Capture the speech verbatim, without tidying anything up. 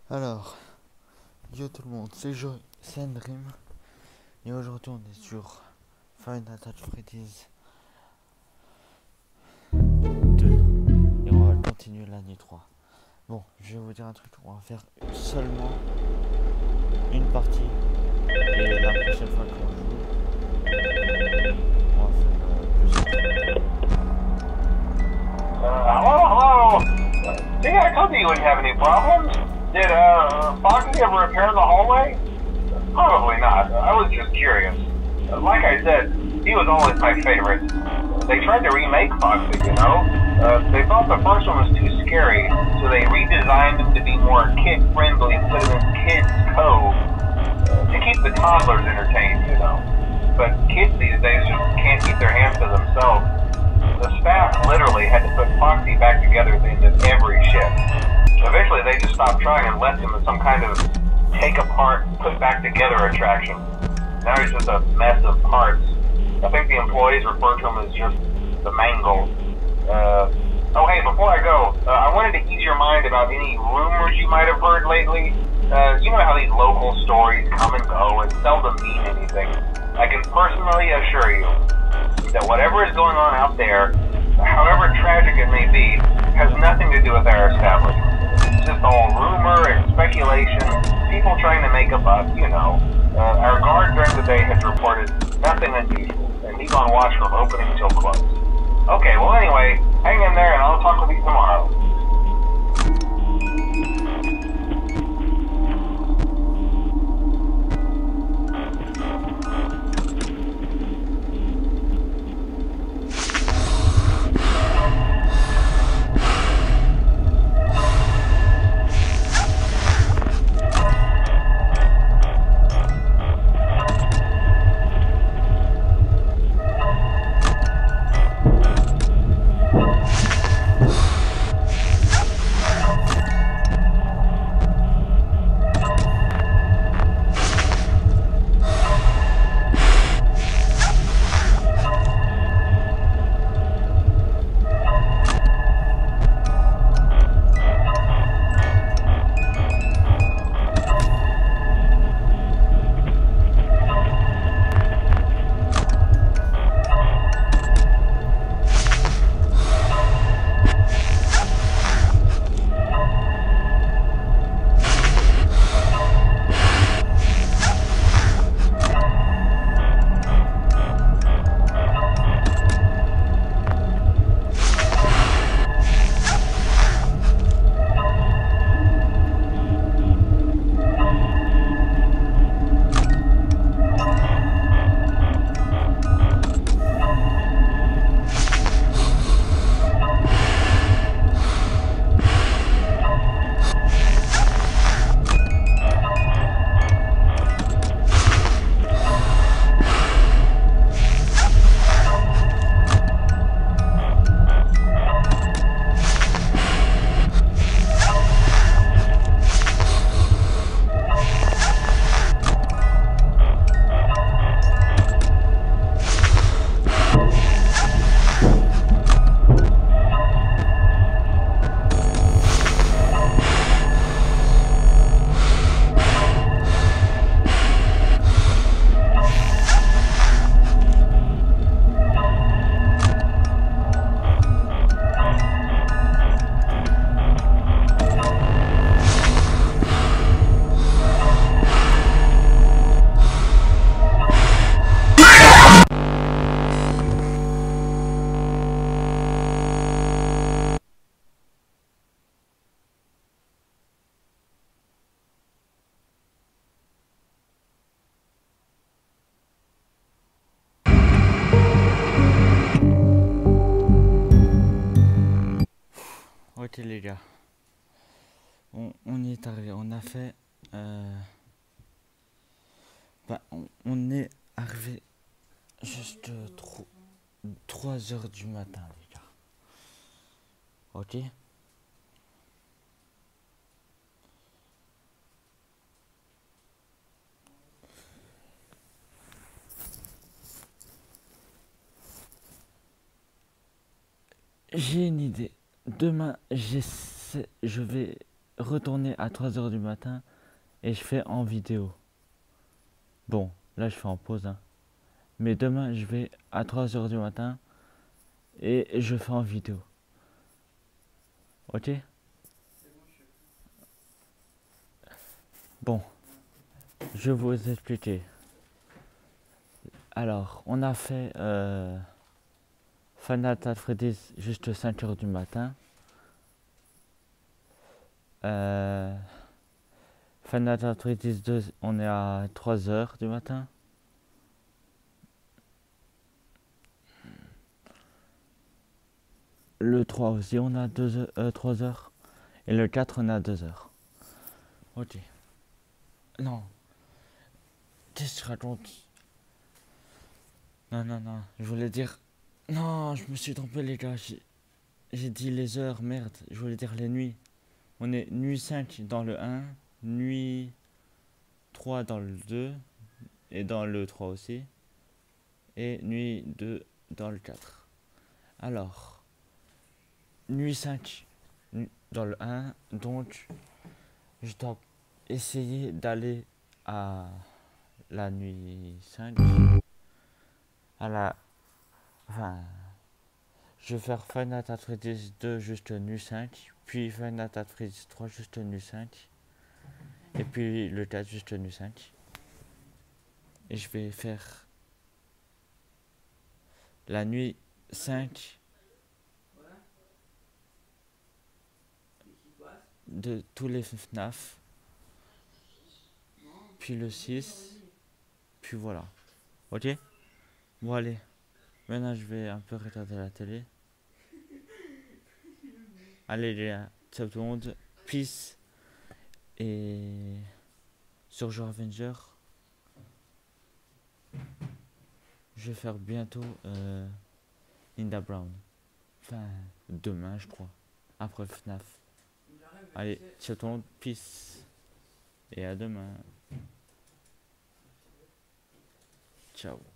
Alors, yo tout le monde, c'est Jo, c'est Dream, et aujourd'hui on est sur Five Nights at Freddy's deux, et on va continuer l'année trois. Bon, je vais vous dire un truc, on va faire seulement une partie, et la prochaine fois qu'on joue, on va faire euh, plusieurs. Uh, hello, hello. See, I told you you wouldn't have any problems. Did uh, Foxy ever repair the hallway? Probably not. I was just curious. Uh, like I said, he was always my favorite. They tried to remake Foxy, you know. Uh, they thought the first one was too scary, so they redesigned him to be more kid-friendly and put him in Kids Cove uh, to keep the toddlers entertained, you know. But kids these days just can't keep their hands to themselves. The staff literally had to put Foxy back together at the end of every shift. Eventually they just stopped trying and left him as some kind of take apart, put back together attraction. Now he's just a mess of parts. I think the employees refer to him as just the mangle. Uh, oh hey, before I go, uh, I wanted to ease your mind about any rumors you might have heard lately. Uh, you know how these local stories come and go and seldom mean anything. I can personally assure you that whatever is going on out there, however tragic it may be, has nothing to do with our establishment. It's just all rumor and speculation, people trying to make a buck, you know. Uh, our guard during the day has reported nothing unusual, and he's on watch from opening till close. Okay, well anyway, hang in there and I'll talk with you tomorrow. Ok les gars, on, on y est arrivé, on a fait, euh, bah, on, on est arrivé juste trois heures du matin les gars, ok. J'ai une idée. Demain, j'essaie, je vais retourner à trois heures du matin et je fais en vidéo. Bon, là je fais en pause. Hein. Mais demain, je vais à trois heures du matin et je fais en vidéo. Ok? Bon, je vais vous expliquer. Alors, on a fait euh, Final Fantasy Freddy's juste cinq heures du matin. Euh, Final Fantasy Freddy's deux, on est à trois heures du matin. Le trois aussi, on a deux heures, euh, trois heures. Et le quatre, on a deux heures. Ok. Non. Qu'est-ce que je raconte? Non, non, non. Je voulais dire... Non, je me suis trompé, les gars. J'ai dit les heures, merde. Je voulais dire les nuits. On est nuit cinq dans le un, nuit trois dans le deux, et dans le trois aussi. Et nuit deux dans le quatre. Alors, nuit cinq dans le un, donc je dois essayer d'aller à la nuit cinq. À la... Enfin... Je vais faire Final Fantasy Freddy's deux juste nuit cinq, puis Final Fantasy Freddy's trois juste nuit cinq, et puis le quatre juste nuit cinq. Et je vais faire la nuit cinq de tous les F N A F, puis le six, puis voilà. Ok? Bon allez, maintenant je vais un peu regarder la télé. Allez les gars, ciao tout le monde, peace. Et sur Joe Avenger, je vais faire bientôt euh, Linda Brown. Enfin, demain je crois, après F N A F. Allez, ciao tout le monde, peace. Et à demain. Ciao.